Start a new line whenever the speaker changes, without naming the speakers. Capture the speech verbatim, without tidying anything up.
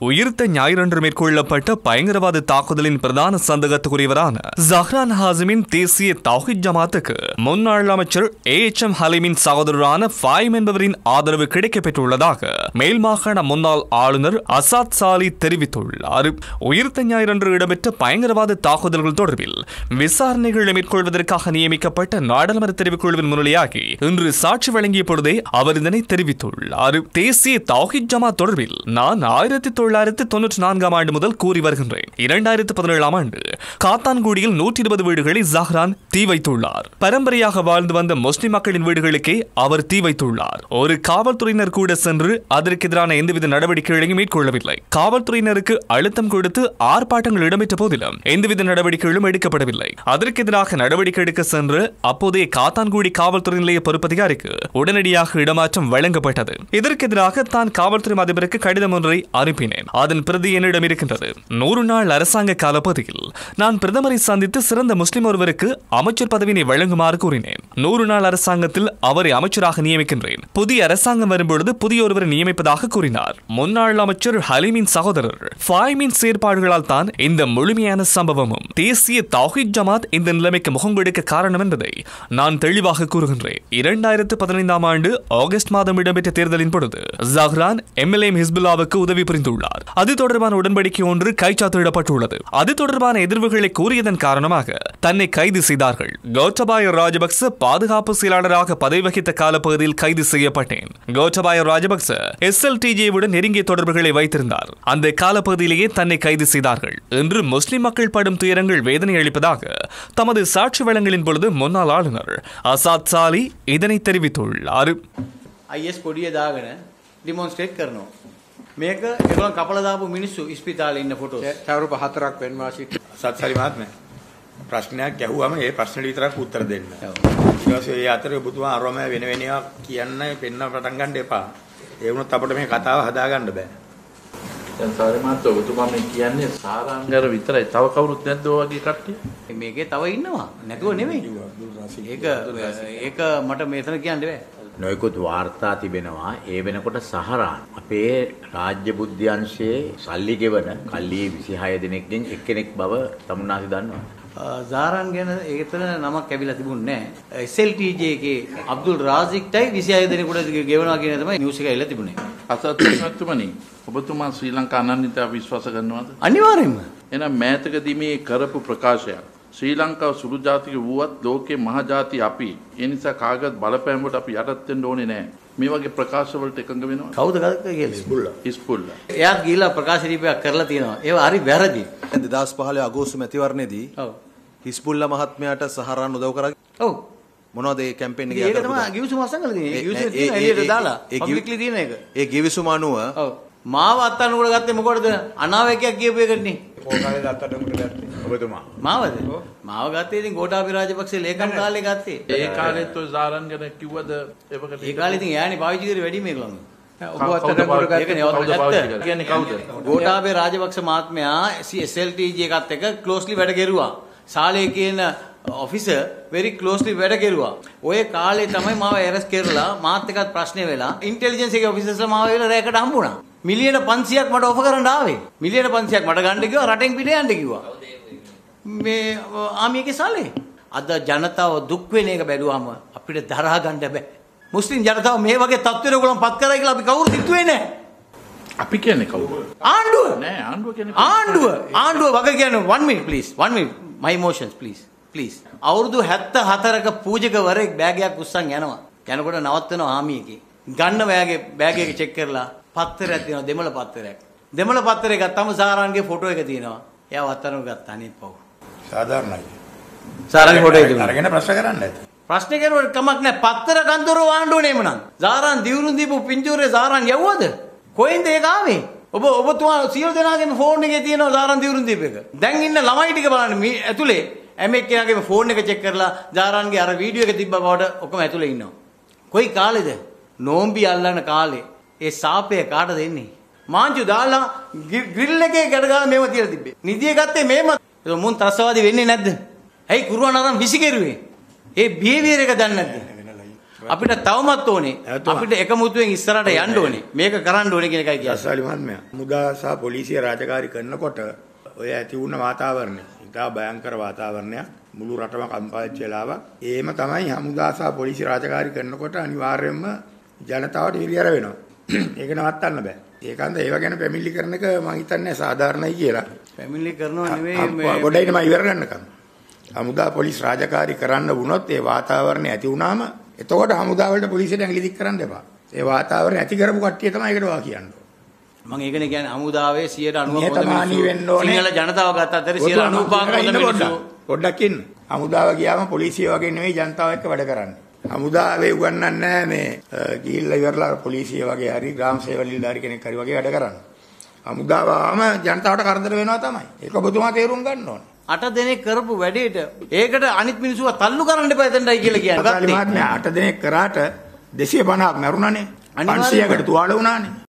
உயிர்த்த ஞாயிறன்று மேற்கொள்ளப்பட்ட பயங்கரவாத தாக்குதலின் பிரதான சந்தேகத்துக்குரியவரான ஜஹ்ரான் ஹாசிமின் தேசிய தௌஹீத் ஜமாத்துக்கு முன்னாள் அமைச்சர் ஏ எச் எம் ஹலீமின் சகோதரரான ஃபாயிம் என்பவரின் ஆதரவு கிடைக்கப்பெற்றுள்ளதாக மேல் மாகாண முன்னாள் ஆளுநர் அசாத் சாலி தெரிவித்துள்ளார். உயிர்த்த ஞாயிறன்று இடம்பெற்ற பயங்கரவாத தாக்குதல்கள் தொடர்பில் விசாரணைகளை மேற்கொள்வதற்காக நியமிக்கப்பட்ட நாடாளுமன்ற தெரிவுக்குழுவின் முன்னிலையாகி இன்று சாட்சி வழங்கிய பொழுதே அவர் இதனை தெரிவித்துள்ளார். தேசிய தௌஹீத் ஜமாத் தொடர்பில் நான் ஆயிரத்தி தொள்ளாயிரத்தி தொன்னூற்றி நான்காம் ஆண்டு முதல் கூறி வருகின்றேன். இரண்டாயிரத்தி பதினேழாம் ஆண்டு காத்தான்குடியில் நூற்றி இருபது வீடுகளை ஜஹ்ரான் தீ வைத்துள்ளார். பரம்பரையாக வாழ்ந்து வந்த முஸ்லிம் மக்களின் வீடுகளுக்கே அவர் தீ வைத்துள்ளார். ஒரு காவல்துறையினர் கூட சென்று அதற்கு எதிரான எந்தவித நடவடிக்கைகளையும் மேற்கொள்ளவில்லை. காவல்துறையினருக்கு அழுத்தம் கொடுத்து ஆர்ப்பாட்டங்கள் இடம்பெற்ற போதிலும் எந்தவித நடவடிக்கைகளும் எடுக்கப்படவில்லை. அதற்கு எதிராக நடவடிக்கை எடுக்க சென்று அப்போதைய காத்தான்குடி காவல்துறை நிலைய பொறுப்பதிகாரிக்கு உடனடியாக இடமாற்றம் வழங்கப்பட்டது. இதற்கு எதிராக தான் காவல்துறை அதிபருக்கு கடிதம் ஒன்றை அனுப்பினேன். அதன் பிரதி என்னிடம் இருக்கின்றது. நூறு நாள் அரசாங்க காலப்பகுதியில் நான் பிரதமரை சந்தித்து சிறந்த முஸ்லிம் ஒருவருக்கு அமைச்சர் பதவியை வழங்குமாறு கூறினேன். நூறு நாள் அரசாங்கத்தில் அவரை அமைச்சராக நியமிக்கின்றேன். புதிய அரசாங்கம் வரும்பொழுது புதிய ஒருவரை நியமிப்பதாக கூறினார். முன்னாள் அமைச்சர் ஹலீமின் சகோதரர் ஃபாயிமின் செயற்பாடுகளால் தான் இந்த முழுமையான சம்பவமும் தேசிய தௌஹீத் ஜமாத் இந்த நிலைமைக்கு முகம் கொடுக்க காரணம் என்பதை நான் தெளிவாக கூறுகின்றேன். இரண்டாயிரத்து பதினைந்தாம் ஆண்டு ஆகஸ்ட் மாதம் இடம்பெற்ற தேர்தலின் பொழுது ஜஹ்ரான் எம்எல்ஏ ஹிஸ்புல்லாவுக்கு உதவி புரிந்துள்ளார். அது தொடர்பான உடன்படிக்கை ஒன்று கைச்சாத்திடப்பட்டுள்ளது. அது தொடர்பான எதிர்வுகளை கூறியதன் காரணமாக தன்னை கைது செய்தார்கள். கோட்டபாய ராஜபக்ச பாதுகாப்பு செயலாளராக பதவி வகித்த காலப்பகுதியில் கைது செய்யப்பட்டேன். Gotabaya Rajapaksa S L D ஜேவுடன் நெருங்கிய தொடர்புகளை வைத்திருந்தார். அந்த காலப்பகுதியிலேயே தன்னை கைது செய்தார்கள். இன்று முஸ்லிம் மக்கள் படும் துயரங்கள் வேதனை அளிப்பதாக தமது சாட்சி வழங்கலின் பொழுது முன்னாள் ஆளுநர் அசாத் சாலி இதனை தெரிவித்துள்ளார்.
ஐஎஸ் කොඩිය දාගෙන ඩිමොන්ස්ට්‍රේට් කරනවා. මේක ඒගොල්ලන් කපලා දාපු මිනිස්සු ඉස්පිතාලේ ඉන්න ෆොටෝස්. තවරුප හතරක් වෙනවා සිට.
සත්සරි මහත්මයා ප්‍රශ්නයක් ඇහුවම ඒ ප්‍රශ්නෙට විතරක් උත්තර දෙන්න. ඊට පස්සේ ඒ අතරේ ඔබතුමා අරම වෙන වෙනවා කියන්න පෙන්න පටන් ගන්න එපා. ඒ වුණොත් අපිට මේ කතාව හදා ගන්න බෑ.
දැන් සාරි මහත්තයා ඔබතුමා මේ කියන්නේ සාරාංගර විතරයි. තව කවුරුත් නැද්ද ඔය වගේ කට්ටිය?
මේකේ තව ඉන්නවා. නැතුව නෙමෙයි. ඒක ඒක මට මෙතන කියන්න බෑ.
නොයෙකුත් වාර්තා තිබෙනවා. ඒ වෙනකොට සහරාන් අපේ රාජ්‍ය බුද්ධි අංශයේ සල්ලි ගෙවන කල්ලි විසිහය දෙනෙක්ගෙන් එක්කෙනෙක් බව තමුන්නාසි දන්නවා.
ज़ारान ගැන ඒකතන නමක් ඇවිල්ලා තිබුණේ නැහැ. එස් එල් ටී ජේ එකේ අබ්දුල් රාසික්ටයි විසිහය දෙනෙකුට ගෙවනවා කියන තමයි නිවුස් එක ඇවිල්ලා තිබුණේ.
අසත්‍යමත්තුමනි ඔබතුමා ශ්‍රී ලංකා අනන්‍යතාව විශ්වාස කරනවද?
අනිවාර්යෙන්ම.
එහෙනම් මෑතකදී මේ කරපු ප්‍රකාශයක් ශ්‍රී ලංකාව සුළු ජාතික වුවත් ලෝකේ මහ ජාති අපි. ඒ නිසා කාගවත් බලපෑමකට අපි යටත් වෙන්න ඕනේ නැහැ. මේ වගේ ප්‍රකාශ වලට එකඟ වෙනවා.
කවුද කවුද කියලා?
හිස්බුල්ලා. හිස්බුල්ලා.
එයාත් ගිහිල්ලා ප්‍රකාශ දීපයක් කරලා තියෙනවා. ඒව හරි වැරදි.
දෙදාස් පහළොව අගෝස්තු මැතිවරණයේදී ඔව් හිස්බුල්ලා මහත්මයාට සහරාන් උදව් කරා.
ඔව්.
මොනවද ඒ කැම්පේන් එකේ?
ඒක තමයි ගිවිසුම අසංගල තියෙන්නේ. ඒ ගිවිසුම තියෙන එළියට දාලා පබ්ලික්ලි තියෙන එක.
ඒ ගිවිසුම අනුව
ඔව් මාව අත්අඩංගුවට ගත්තේ මොකටද? අනාවැකියක් කියපු එකනේ.
කොහොමද අත්අඩංගුවට ගත්තේ? ඔබතුමා.
මාවද? මාව ගත්තේ ඉතින් ගෝඨාභය රාජපක්ෂ ලේකම් කාලේ ගත්තේ.
ඒ කාලෙත් ඔය ઝාරන් ගැන කිව්වද එවකට?
ඒ කාලේ ඉතින් එයානේ පාවිච්චි කරේ වැඩි මේකලම.
ඔබ අත්අඩංගුවට ගත්තේ කවුද? කියන්නේ කවුද?
ගෝඨාභය රාජපක්ෂ මහත්මයා එස් එල් ටී ජේ එකත් එක්ක ක්ලෝස්ලි වැඩ කෙරුවා. ශාලේ කියන ඔෆිසර් very closely වැඩ කෙරුවා. ඔය කාලේ තමයි මාව ඇරස් කරලා මාත් එක්කත් ප්‍රශ්නේ වෙලා ඉන්ටෙලිජන්ස් එකේ ඔෆිසර්ස්ලා මාව වෙලා රැකට හම්බුණා. මිලියන පන්සියයක් මට ඔෆර් කරන්න ආවේ. මිලියන පන්සියයක් මට ගන්න කිව්වා රටෙන් පිට යන්න කිව්වා. මේ ආමියගේ සාලේ. අද ජනතාව දුක් වෙන එක බැලුවාම අපිට දරා ගන්න බෑ. මුස්ලිම් ජනතාව මේ වගේ තත්ත්වෙට ඔයගොල්ලන් පත් කරයි කියලා අපි කවුරුත් හිතුවේ නෑ.
අපි කියන්නේ කවුද?
ආණ්ඩුව.
නෑ ආණ්ඩුව කියන්නේ
ආණ්ඩුව. ආණ්ඩුව වගේ කියන්නේ one minute please. one minute. My emotions please. please. අවුරුදු හැත්තෑ හතරක පූජකවරයෙක් බෑගයක් උස්සන් යනවා. යනකොට නවත්තනවා ආමි එකේ. ගන්න බෑගේ බෑග් එක චෙක් කරලා පත්තරයක් දෙනවා දෙමළ පත්තරයක්. දෙමළ පත්තරේ ගත්තම සාරාන්ගේ ෆොටෝ එක තියෙනවා. එයා වත්තරම ගත්තා අනිත් පව්.
සාධාරණයි.
සාරාන්ගේ ෆොටෝ එක තියෙනවා.
අරගෙන ප්‍රශ්න කරන්න ඇති.
ප්‍රශ්න කරුවට කමක් නැහැ. පත්තර කන්දරෝ ආණ්ඩුවනේම නම්. සාරාන් දිවුරුන් දීපු පින්තූරේ සාරාන් යවුවද? කොහෙන්ද ඒක ආවේ? ඔබ ඔබතුමා සියලු දෙනාගේම ෆෝන් එකේ තියෙනවා සාරාන් දිවුරුන් දීප එක. දැන් ඉන්න ළමයි ටික බලන්න මේ ඇතුලේ එමෙක් කෙනාගේ ෆෝන් එක චෙක් කරලා සාරාන්ගේ අර වීඩියෝ එක තිබ්බ බවට ඔක්කොම ඇතුලේ ඉන්නවා. කොයි කාලෙද? නෝම්බි අල්ලන කාලේ. ඒ සාපය කාටද එන්නේ? මාංචු දාලා ග්‍රිල් එකේ ගැට ගාලා මේව තියලා තිබ්බේ. නිදිය ගත්තේ මේම. ඒක මුන් ත්‍රස්තවාදී වෙන්නේ නැද්ද? ඇයි කුරුවන් අරන් විසි කෙරුවේ? ඒ බිහේවියර් එක දන්නේ නැද්ද? අපිට තවමත් ඕනේ. අපිට එකමුතුවෙන් ඉස්සරහට යන්න ඕනේ. මේක කරන්න ඕනේ කියන එකයි කියන්නේ.
අස්සාලි මහත්මයා මුදා සහ පොලිසිය රාජකාරී කරනකොට ඔය ඇති වුණ වාතාවරණය ඉතා භයංකර වාතාවරණයක් මුළු රටම කම්පාවෙච්ච වෙලාවක්. ඒම තමයි හමුදා සහ පොලිසිය රාජකාරී කරනකොට අනිවාර්යයෙන්ම ජනතාවට හිරියර වෙනවා. ඒක නවත්තන්න බෑ. ඒකන්ද ඒව ගැන පැමිණිලි කරන එක මම හිතන්නේ සාධාරණයි කියලා.
පැමිණිලි කරනවා නෙවෙයි
මේ ගොඩයින් මම ඉවර ගන්නකම්. හමුදා පොලිස් රාජකාරී කරන්න වුණොත් ඒ වාතාවරණය ඇති වුණාම එතකොට හමුදා වලට පොලිසියට ඇඟිලි දික් කරන්න එපා. ඒ වාතාවරණය ඇති කරපු කට්ටිය තමයි ඒකට වා කියන්නේ.
මම ඒකනේ කියන්නේ හමුදාවේ සියයට අනූවක හොඳ මිනිස්සු සිංහල ජනතාව ගත්ත අතර සියයට අනූපක් හොඳ මිනිස්සු.
පොඩ්ඩක් ඉන්න. හමුදාව ගියාම පොලිසිය වගේ නෙවෙයි ජනතාව එක්ක වැඩ කරන්නේ. හමුදාවේ උගන්නන්නේ නැහැ මේ ගිහිල්ලා ඉවරලා පොලිසිය වගේ හරි ග්‍රාම සේවක නිලධාරි කෙනෙක් හරි වගේ වැඩ කරන්නේ. හමුදාවම ජනතාවට කරදර වෙනවා තමයි. ඒක ඔබතුමා තේරුම් ගන්න ඕනේ.
අට දෙනෙක් කරපු වැඩේට ඒකට අනිත් මිනිස්සුව තල්ලු කරන්න එපා එතනයි කියලා කියන්නේ.
අසාලි මහත්මයා අට දෙනෙක් කරාට දෙසිය පනහක් මරුණානේ. පන්සියයකට තුවාල වුණානේ.